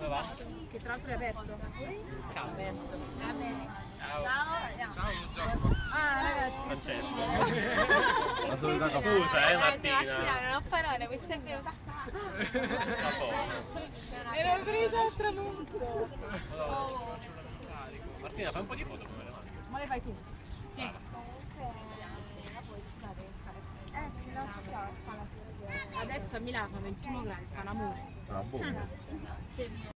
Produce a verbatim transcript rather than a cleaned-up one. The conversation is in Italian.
Come va? Che tra l'altro è aperto. Ciao. Va bene. Ciao. Ciao. Ciao Giacomo. Ah ragazzi. Francesco. La solita cosa. Scusa, eh Martina, Martina. non ho parole, questa è venuta. La foto. Ero presa al tramonto. Martina, fai un po' di foto come le mani. Ma le fai tu? Sì. Adesso a Milano sono ventuno gradi, sta un amore. Ah, boh.